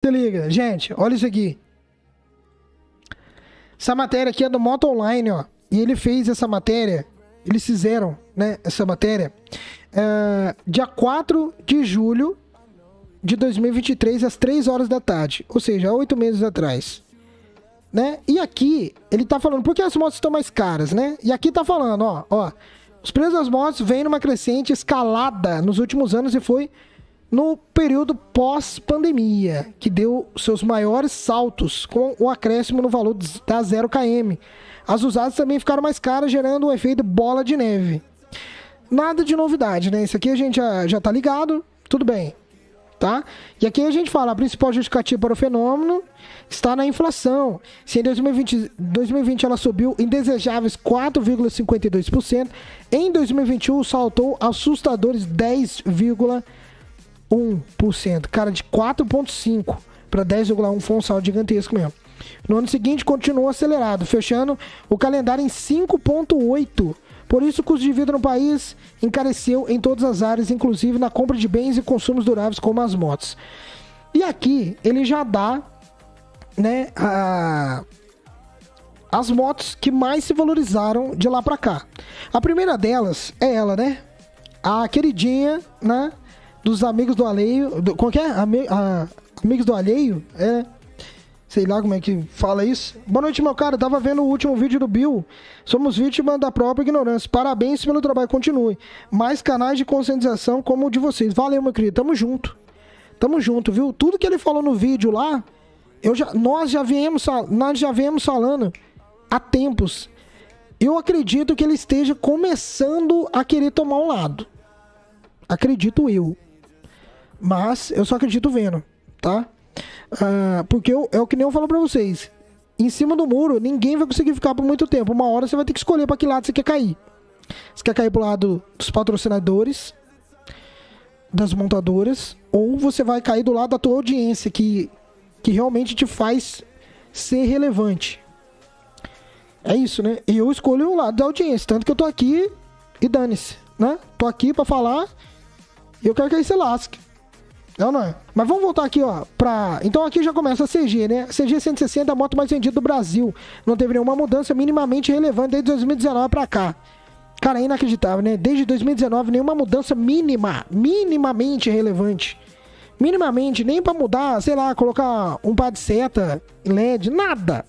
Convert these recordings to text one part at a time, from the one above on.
Se liga, gente, olha isso aqui. Essa matéria aqui é do Moto Online, ó. E ele fez essa matéria, eles fizeram, né, essa matéria, dia 4 de julho de 2023, às 3 horas da tarde. Ou seja, 8 meses atrás. Né? E aqui, ele tá falando, por que as motos estão mais caras, né? E aqui tá falando, ó, os preços das motos vêm numa crescente escalada nos últimos anos e foi no período pós-pandemia, que deu seus maiores saltos com o acréscimo no valor da 0km. As usadas também ficaram mais caras, gerando um efeito bola de neve. Nada de novidade, né? Isso aqui a gente já tá ligado, tudo bem, tá? E aqui a gente fala, a principal justificativa para o fenômeno está na inflação. Se em 2020 ela subiu indesejáveis 4,52%, em 2021 saltou assustadores 10,1%. Cara, de 4,5% para 10,1% foi um salto gigantesco mesmo. No ano seguinte continuou acelerado, fechando o calendário em 5,8%. Por isso, o custo de vida no país encareceu em todas as áreas, inclusive na compra de bens e consumos duráveis, como as motos. E aqui, ele já dá, né, as motos que mais se valorizaram de lá pra cá. A primeira delas é ela, né? A queridinha, né, dos amigos do alheio. Como que é? Amigos do alheio? É... Sei lá como é que fala isso. Boa noite, meu cara. Tava vendo o último vídeo do Bill. Somos vítimas da própria ignorância. Parabéns pelo trabalho. Continue. Mais canais de conscientização como o de vocês. Valeu, meu querido. Tamo junto. Tamo junto, viu? Tudo que ele falou no vídeo lá, nós já viemos falando há tempos. Eu acredito que ele esteja começando a querer tomar um lado. Acredito eu. Mas eu só acredito vendo, tá? Porque é o que nem eu falo pra vocês. Em cima do muro, ninguém vai conseguir ficar por muito tempo. Uma hora você vai ter que escolher pra que lado você quer cair. Você quer cair pro lado dos patrocinadores, das montadoras, ou você vai cair do lado da tua audiência, que realmente te faz ser relevante. É isso, né? E eu escolho o lado da audiência. Tanto que eu tô aqui e dane-se, né? Tô aqui pra falar e eu quero que aí você lasque. Não é? Mas vamos voltar aqui, ó, então aqui já começa a CG, né? CG 160, a moto mais vendida do Brasil. Não teve nenhuma mudança minimamente relevante desde 2019 pra cá. Cara, é inacreditável, né? Desde 2019, nenhuma mudança minimamente relevante. Minimamente, nem pra mudar, sei lá, colocar um par de seta LED, nada.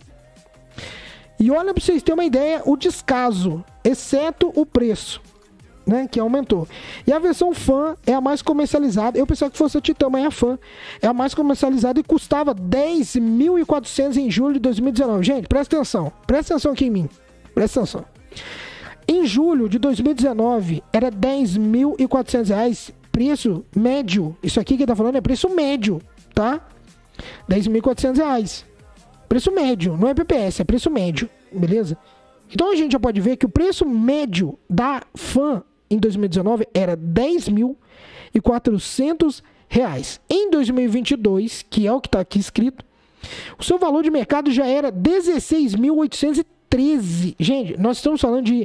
E olha pra vocês terem uma ideia, o descaso, exceto o preço, né, que aumentou. E a versão Fan é a mais comercializada. Eu pensava que fosse a Titan, mas é a Fan. É a mais comercializada e custava 10.400 em julho de 2019. Gente, presta atenção aqui em mim. Presta atenção. Em julho de 2019, era R$10.400, preço médio. Isso aqui que ele tá falando é preço médio, tá? R$10.400. Preço médio, não é PPS, é preço médio, beleza? Então a gente já pode ver que o preço médio da Fan em 2019 era R$10.400. Em 2022, que é o que está aqui escrito, o seu valor de mercado já era R$16.813. Gente, nós estamos falando de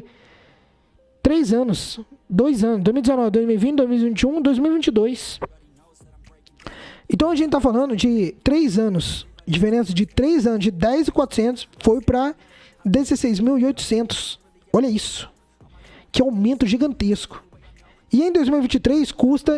3 anos, 2 anos, 2019, 2020, 2021, 2022. Então a gente está falando de 3 anos, diferença de 3 anos, de 10.400 foi para 16.800. Olha isso. Que aumento gigantesco. E em 2023 custa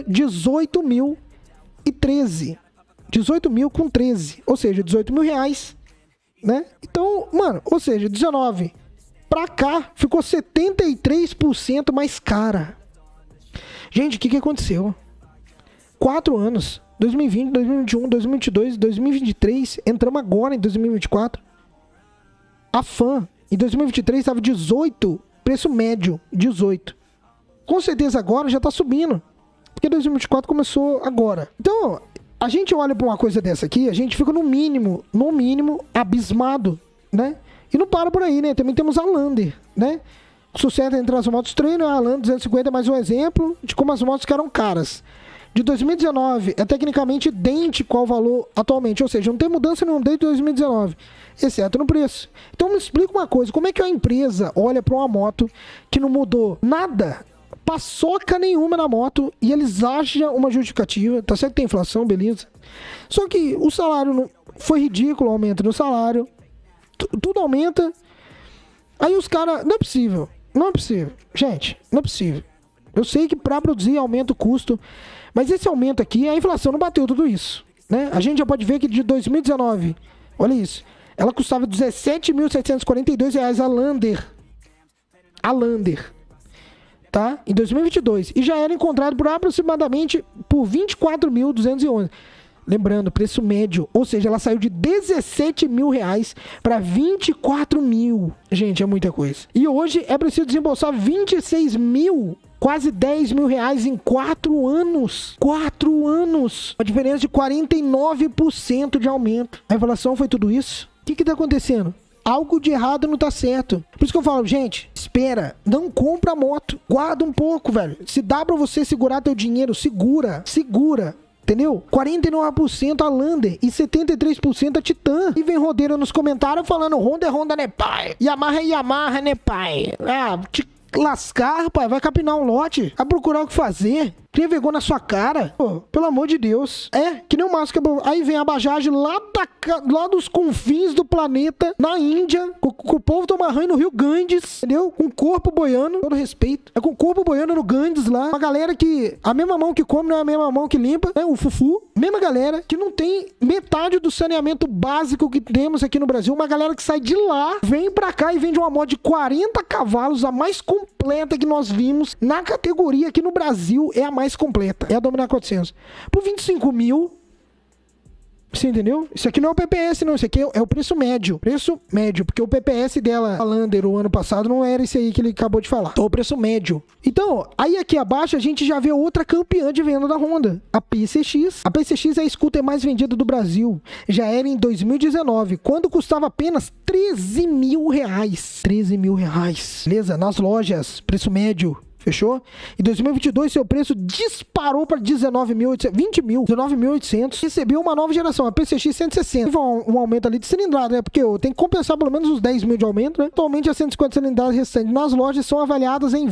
18.013. 18.000 com 13. Ou seja, R$18.000. Né? Então, mano, ou seja, 19 pra cá ficou 73% mais cara. Gente, o que aconteceu? 4 anos. 2020, 2021, 2022, 2023. Entramos agora em 2024. A Fan em 2023 estava 18, preço médio 18. Com certeza agora já está subindo, porque 2024 começou agora. Então, a gente olha para uma coisa dessa aqui, a gente fica no mínimo abismado, né? E não para por aí, né? Também temos a Lander, né? O sucesso entre as motos treino, a Lander 250 é mais um exemplo de como as motos ficaram caras. De 2019 é tecnicamente idêntico ao valor atualmente, ou seja, não tem mudança nenhuma desde 2019, exceto no preço. Então me explica uma coisa, como é que a empresa olha para uma moto que não mudou nada paçoca nenhuma na moto e eles acham uma justificativa. Tá certo que tem inflação, beleza. Só que o salário não foi ridículo, o aumento no salário. Tudo aumenta. Aí os caras... Não é possível. Não é possível. Gente, não é possível. Eu sei que pra produzir aumenta o custo. Mas esse aumento aqui, a inflação não bateu tudo isso, né? A gente já pode ver que de 2019... Olha isso. Ela custava R$ 17.742 a Lander. A Lander. Tá? Em 2022. E já era encontrado por aproximadamente por 24.211. Lembrando, preço médio. Ou seja, ela saiu de 17 mil reais para 24 mil. Gente, é muita coisa. E hoje é preciso desembolsar 26 mil, quase 10 mil reais em 4 anos. 4 anos. Uma diferença de 49% de aumento. A inflação foi tudo isso? O que tá acontecendo? Algo de errado não tá certo. Por isso que eu falo, gente, espera, não compra moto. Guarda um pouco, velho. Se dá pra você segurar teu dinheiro, segura. Entendeu? 49% a Lander e 73% a Titan. E vem Rodeira nos comentários falando Honda é Honda, né, pai? Yamaha é Yamaha, né, pai? Ah, te lascar, pai. Vai capinar um lote. Vai procurar o que fazer. Cria vergonha na sua cara. Pô, pelo amor de Deus. É, que nem o Márcio. Aí vem a Bajaj lá dos confins do planeta, na Índia, com o povo toma banho no Rio Ganges, entendeu? Com o corpo boiando, todo respeito. É com o corpo boiando no Ganges lá. Uma galera que a mesma mão que come não é a mesma mão que limpa, né? O Fufu. Mesma galera que não tem metade do saneamento básico que temos aqui no Brasil. Uma galera que sai de lá, vem pra cá e vende uma moto de 40 cavalos, a mais completa que nós vimos na categoria aqui no Brasil. É a mais completa, é a Dominar 400 por 25 mil. Você entendeu? Isso aqui não é o PPS, não. Isso aqui é o preço médio. Preço médio, porque o PPS dela, a Lander, o ano passado, não era esse aí que ele acabou de falar. Então, o preço médio. Então, aí aqui abaixo a gente já vê outra campeã de venda da Honda, a PCX. A PCX é a scooter mais vendida do Brasil. Já era em 2019, quando custava apenas 13 mil reais. 13 mil reais. Beleza? Nas lojas, preço médio. Fechou? Em 2022, seu preço disparou para 19.800. Recebeu uma nova geração, a PCX 160. Teve um aumento ali de cilindrada, né? Porque eu tenho que compensar pelo menos os 10 mil de aumento, né? Atualmente, as 150 cilindradas restantes nas lojas são avaliadas em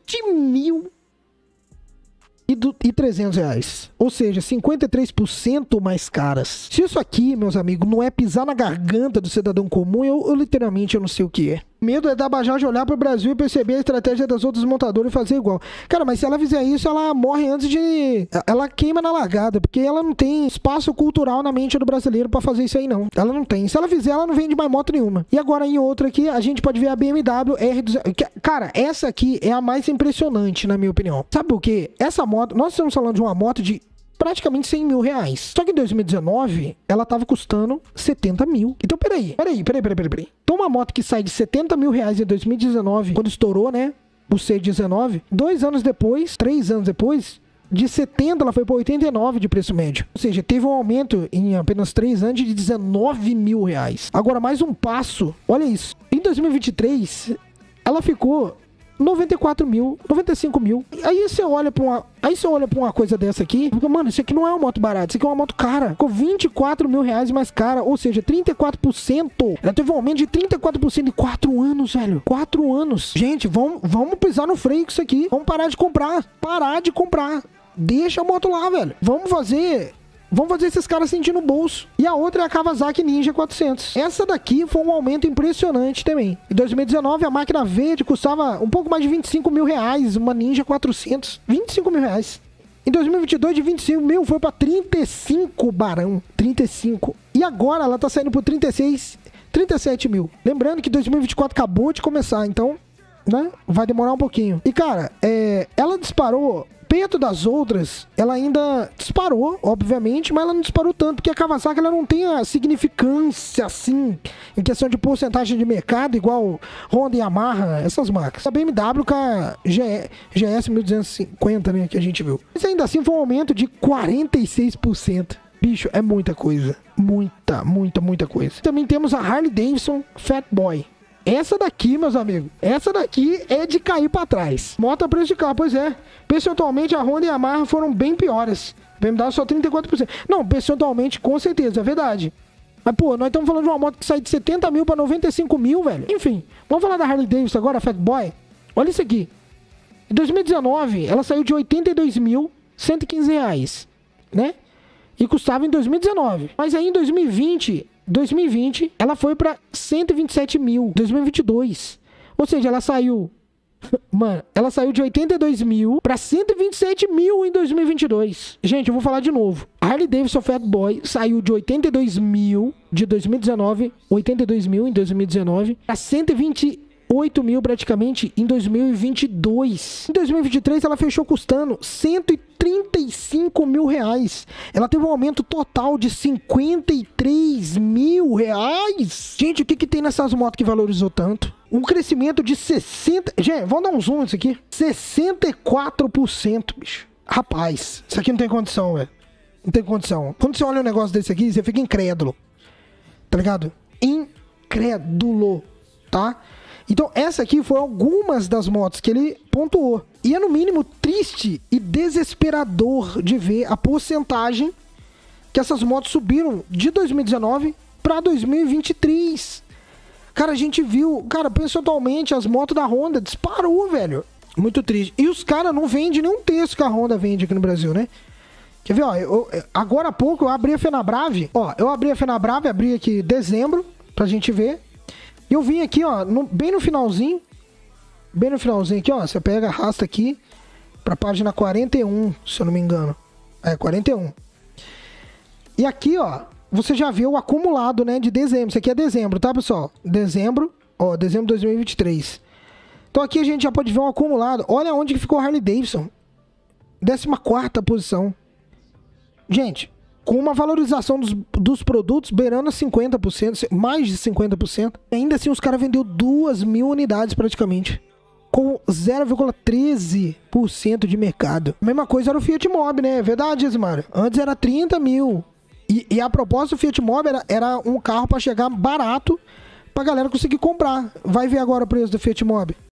20.300 reais. Ou seja, 53% mais caras. Se isso aqui, meus amigos, não é pisar na garganta do cidadão comum, eu literalmente eu não sei o que é. Medo é da Bajaj olhar pro Brasil e perceber a estratégia das outras montadoras e fazer igual. Cara, mas se ela fizer isso, ela morre antes de... Ela queima na largada, porque ela não tem espaço cultural na mente do brasileiro pra fazer isso aí, não. Ela não tem. Se ela fizer, ela não vende mais moto nenhuma. E agora, em outra aqui, a gente pode ver a BMW R200. Cara, essa aqui é a mais impressionante, na minha opinião. Sabe o quê? Essa moto... Nós estamos falando de uma moto de praticamente 100 mil reais. Só que em 2019, ela tava custando 70 mil. Então, peraí. Então, uma moto que sai de 70 mil reais em 2019, quando estourou, né? O C19, 2 anos depois, 3 anos depois, de 70 ela foi para 89 de preço médio. Ou seja, teve um aumento em apenas 3 anos de 19 mil reais. Agora, mais um passo. Olha isso. Em 2023, ela ficou 94 mil, 95 mil. Aí você olha pra uma coisa dessa aqui, porque, mano, isso aqui não é uma moto barata, isso aqui é uma moto cara. Ficou 24 mil reais mais cara, ou seja, 34%. Ela teve um aumento de 34% em 4 anos, velho. 4 anos. Gente, vamos pisar no freio com isso aqui. Vamos parar de comprar. Deixa a moto lá, velho. Vamos fazer esses caras sentir no bolso. E a outra é a Kawasaki Ninja 400. Essa daqui foi um aumento impressionante também. Em 2019, a máquina verde custava um pouco mais de 25 mil reais. Uma Ninja 400. 25 mil reais. Em 2022, de 25 mil, foi para 35 barão. 35. E agora ela tá saindo por 36, 37 mil. Lembrando que 2024 acabou de começar, então, né? Vai demorar um pouquinho. E, cara, ela disparou... Perto das outras, ela ainda disparou, obviamente, mas ela não disparou tanto, porque a Kawasaki ela não tem a significância, assim, em questão de porcentagem de mercado, igual Honda e Yamaha, essas marcas. A BMW com a GS 1250, né, que a gente viu. Mas ainda assim foi um aumento de 46%. Bicho, é muita coisa. Muita coisa. Também temos a Harley Davidson Fat Boy. Essa daqui, meus amigos, é de cair pra trás. Moto a preço de carro, pois é. Percentualmente, a Honda e a Yamaha foram bem piores. BMW só 34%. Não, percentualmente, com certeza, é verdade. Mas, pô, nós estamos falando de uma moto que sai de 70 mil pra 95 mil, velho. Enfim, vamos falar da Harley Davidson agora, Fat Boy. Olha isso aqui. Em 2019, ela saiu de R$ 82.115, né? E custava em 2019. Mas aí em 2020, ela foi para 127 mil. 2022. Ou seja, ela saiu... Mano, ela saiu de 82 mil para 127 mil em 2022. Gente, eu vou falar de novo. A Harley Davidson Fat Boy saiu de 82 mil de 2019, 82 mil em 2019, para 128 mil praticamente em 2022. Em 2023 ela fechou custando 135 mil reais. Ela teve um aumento total de 53 mil reais. Gente, o que tem nessas motos que valorizou tanto? Um crescimento de 60... Gente, vamos dar um zoom nisso aqui. 64%, bicho. Rapaz, isso aqui não tem condição, velho. Não tem condição. Quando você olha um negócio desse aqui, você fica incrédulo. Tá ligado? Incrédulo, tá? Então, essa aqui foi algumas das motos que ele pontuou. E é, no mínimo, triste e desesperador de ver a porcentagem que essas motos subiram de 2019 para 2023. Cara, a gente viu... Cara, percentualmente, as motos da Honda disparou, velho. Muito triste. E os caras não vendem nenhum terço que a Honda vende aqui no Brasil, né? Quer ver, ó? Agora há pouco eu abri a Fenabrave. Ó, eu abri a Fenabrave, abri aqui dezembro, pra gente ver. E eu vim aqui, ó, bem no finalzinho. Bem no finalzinho aqui, ó. Você pega, arrasta aqui pra página 41, se eu não me engano. É, 41. E aqui, ó... Você já vê o acumulado, né, de dezembro. Isso aqui é dezembro, tá, pessoal? Dezembro, ó, dezembro de 2023. Então aqui a gente já pode ver um acumulado. Olha onde que ficou a Harley Davidson. 14ª posição. Gente, com uma valorização dos produtos beirando 50%, mais de 50%. Ainda assim, os caras vendeu 2.000 unidades praticamente. Com 0,13% de mercado. A mesma coisa era o Fiat Mobi, né? É verdade, Esmário? Antes era 30 mil. E a proposta do Fiat Mobi era um carro para chegar barato pra galera conseguir comprar. Vai ver agora o preço do Fiat Mobi.